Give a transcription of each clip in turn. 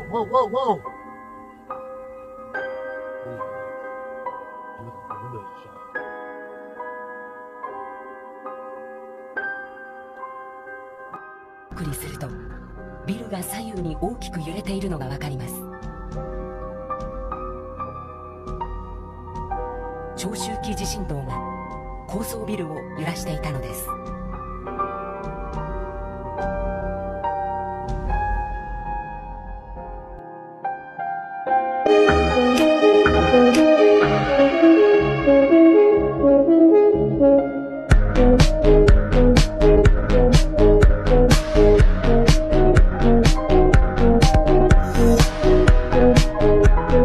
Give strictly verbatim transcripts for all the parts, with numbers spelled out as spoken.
Whoa, whoa, whoa! ゆっくりするとビルが左右に大きく揺れているのがわかります。長周期地震動が高層ビルを揺らしていたのです。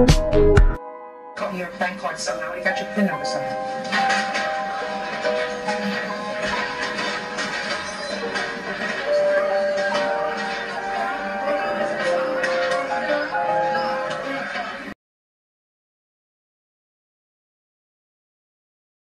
Got your bank card somehow. You got your PIN number somehow.